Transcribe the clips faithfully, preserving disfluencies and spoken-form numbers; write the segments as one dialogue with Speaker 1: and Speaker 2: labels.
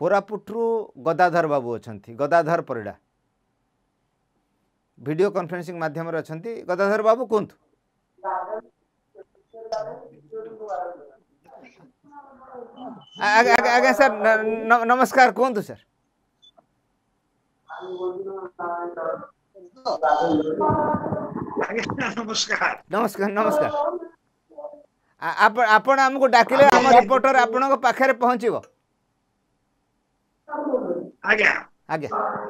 Speaker 1: कोरापुटरू गदाधर बाबू अच्छा Gadadhar Parida video conferencing माध्यम अच्छा गदाधर बाबू कहतु आज्ञा सर नमस्कार कहतु सर
Speaker 2: नमस्कार
Speaker 1: नमस्कार नमस्कार आप आपण हमको डाकिले हम रिपोर्टर आपण पाखे पहुँचब
Speaker 2: आज्ञा
Speaker 1: आज्ञा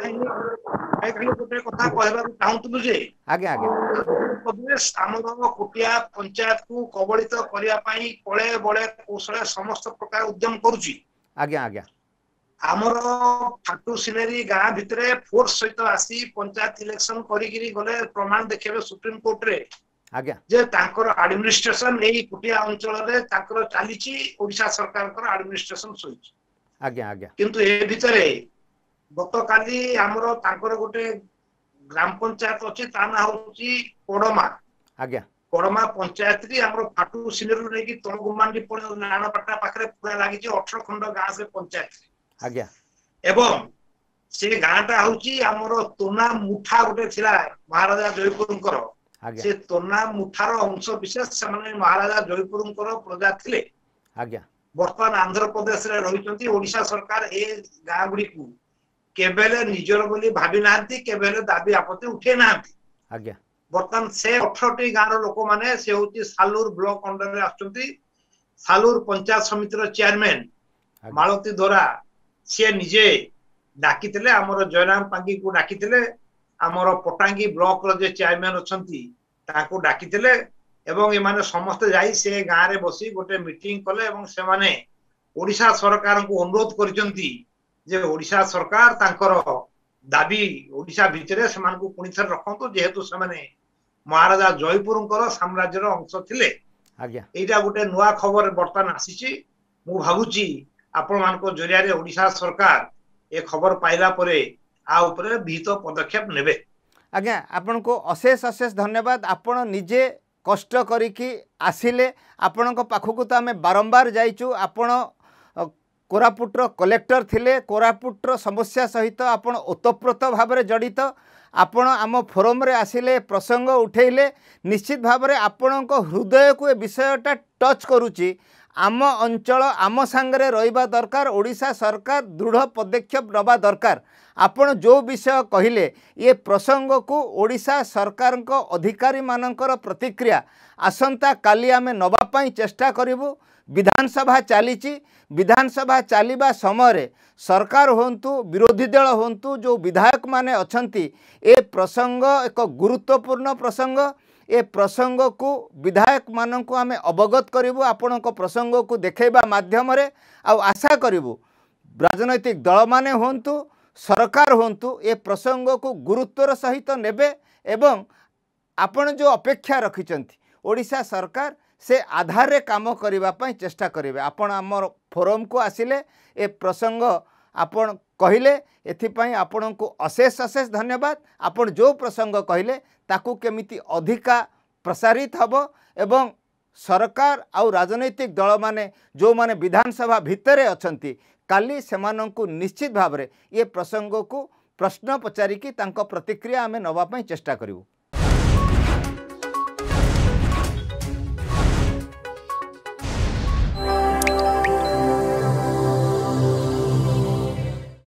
Speaker 2: गोटे कथा कहवा चाहूलु जे
Speaker 1: आज्ञा आज्ञा
Speaker 2: प्रदेश आमर कोटिया पंचायत को कबलित करने कले बड़े कौशल समस्त प्रकार उद्यम करुच्ची
Speaker 1: आज्ञा आज्ञा
Speaker 2: आमर फाटू सिनेरी गाँ भितर फोर्स सहित आसी पंचायत इलेक्शन करी गले प्रमाण देखिए सुप्रीम कोर्ट रे
Speaker 1: आज्ञा जे
Speaker 2: तांकर एडमिनिस्ट्रेशन एई कुटिया अंचल रे तांकर चालीची ओडिशा सरकार कर एडमिनिस्ट्रेशन सोइछ
Speaker 1: आज्ञा आज्ञा
Speaker 2: किंतु ए भितरे गतकाली आमर तांकर गोटे ग्राम पंचायत अच्छी ता ना होची कोडमा
Speaker 1: आज्ञा
Speaker 2: कोडमा पंचायत री आमर फाटू सिनेरु नै कि तळ गुमांडी पड़ नानापाटा पाखरे पूरा लागि जे अठारह खंड गाँ से पंचायत
Speaker 1: आज्ञा
Speaker 2: एवं से गाँटा होची आमर तोना मुठा गोटे थिला महाराजा जयपुरकर से तोना मुठार अंश विशेष से माने महाराजा जयपुरकर प्रजा थिले
Speaker 1: आज्ञा
Speaker 2: वर्तमान आंध्र प्रदेश रे रहिचंती ओडिशा सरकार ए गाँ गुडी को केबेले निजर बोली भाबी नांती केबेले दाबी आपत्ति उठे नांती
Speaker 1: आज्ञा
Speaker 2: वर्तमान से अठारह टी गाँर लोक माने से होची सालूर ब्लॉक अंडर रे आछंती सालूर पंचायत समिति रो चेयरमैन मालती दोरा से निजे डाकितिले हमर जयराम पांगी को डाकितिले हमर पटांगी ब्लॉक रो जे चेयरमैन अछंती ताको डाकितिले एवं एमाने समस्त जाई से गाँ रे बसी गोटे मीटिंग कले एवं से माने ओडिशा सरकार को अनुरोध करिसंती जे ओडिशा सरकार तांकर दाबी ओडिशा भितरे समान को पुनी थर रखंतो जेहेतु से माने महाराजा जयपुरकर साम्राज्य रो अंश थिले
Speaker 1: आज्ञा
Speaker 2: एटा गोटे नुआ खबर वर्तमान आसीची मु भाबुची आपण मानको जरिया रे ओडिशा सरकार ए खबर पाइला परे आ ऊपर विहित पदक्षेप नेबे
Speaker 1: आज्ञा आपण को अशेष अशेष धन्यवाद आपण निजे कष्ट करिकी आसिले आपण को पाखकु तो आमे बारंबार जाइचु आपण कोरापुटर कलेक्टर थिले कोरापुटर समस्या सहित आपण ओतप्रोत भाव में जड़ित आपण आम फोरम रे आसिले प्रसंग उठेले निश्चित भाव में आपण हृदय को ए विषयटा टच करुच्ची आम अंचल आम सांगरे रहिबा दरकार ओडिशा सरकार दृढ़ पदक्षेप नबा दरकार आपण जो विषय कहिले ये प्रसंग को ओडिशा सरकार को अधिकारी मानकर प्रतिक्रिया आसंता काली आमे नबा पई चेष्टा करिवु विधानसभा चलीची विधानसभा चलिबा समय सरकार होंतु विरोधी दल होंतु जो विधायक माने अछंती ए प्रसंग एक गुरुत्वपूर्ण प्रसंग ए प्रसंग को विधायक मानन को आमे अवगत करिवु आपण को प्रसंग को देखैबा माध्यम रे आ आशा करिवु राजनैतिक दल माने होंतु सरकार होंतु ए प्रसंग को गुरुत्वर सहित नेबे एवं आपण जो अपेक्षा रखिचंती ओडिशा सरकार से आधार रे काम करिबा पई चेष्टा करिवे आपण हमर फोरम को आसिले ए प्रसंग आपण कहिले एथिपई आपण को अशेष अशेष धन्यवाद आपण जो प्रसंग कहिले ताकू केमिति अधिका प्रसारित हबो एवं सरकार आउ राजनैतिक दल माने जो माने विधानसभा भितरे अछंती काली सेमानंकु निश्चित भाव रे ये प्रसंग को प्रश्न पचारिकी तांको प्रतिक्रिया आमे नबा पई चेष्टा करिवु।